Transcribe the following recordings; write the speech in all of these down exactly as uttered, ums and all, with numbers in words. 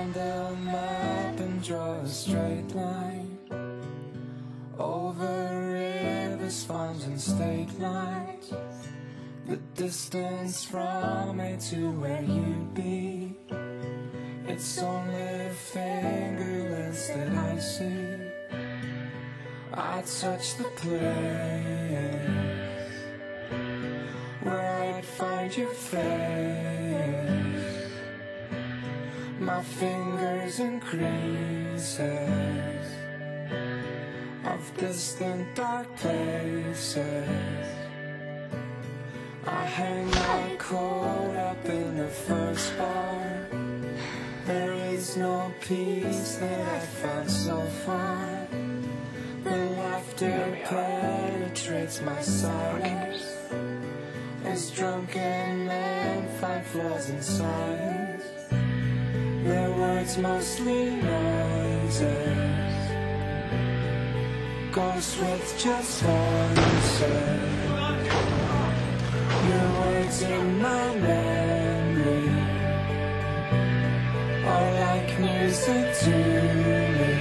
find a map and draw a straight line over rivers, farms and state lines. The distance from me to where you'd be, it's only fingerless that I see. I touch the place where I'd find your face. My fingers in creases of distant dark places. I hang my coat up in the first bar. There is no peace that I've found so far. The laughter penetrates my silence as drunken men find flaws in science. Their words mostly noises, ghosts with just voices. Your words in my memory are like music to me.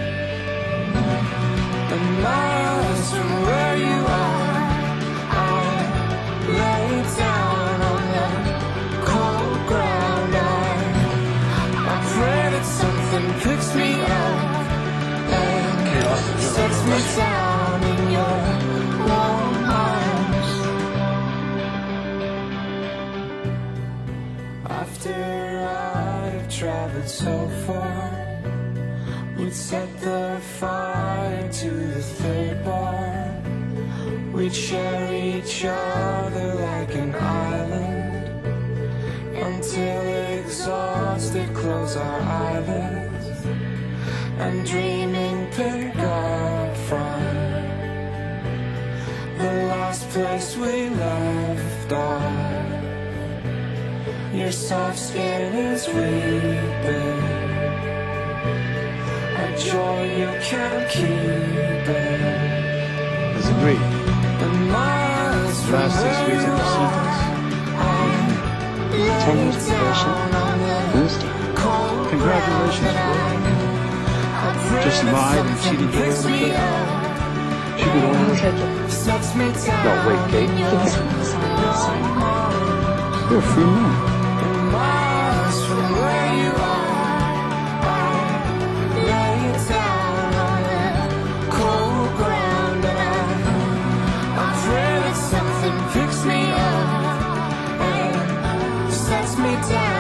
And miles from where you are, I lay down on the cold ground. I, I pray that something picks me up and sets me down in your warm arms. After I've traveled so far, we'd set the fire to the third bar. We'd share each other like an island until exhausted close our eyelids and dreaming pick up from the last place we left off. Your soft skin is weeping, a joy you can't keep it. Disagree. Last six weeks of proceedings. Ten years probation. Boost. Congratulations, bro. Just lied and cheated you every day. She could only Take it. No, wait, Kate. Give us one sign. You're a free man. Miles from where you are, I lay down on the cold ground. And I, I pray that something picks me up and sets me down.